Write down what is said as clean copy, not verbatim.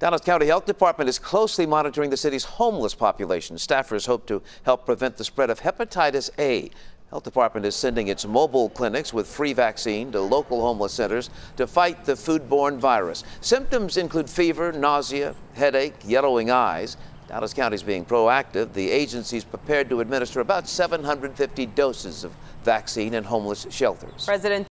Dallas County Health Department is closely monitoring the city's homeless population. Staffers hope to help prevent the spread of hepatitis A. Health Department is sending its mobile clinics with free vaccine to local homeless centers to fight the foodborne virus. Symptoms include fever, nausea, headache, yellowing eyes. Dallas County is being proactive. The agency is prepared to administer about 750 doses of vaccine in homeless shelters. President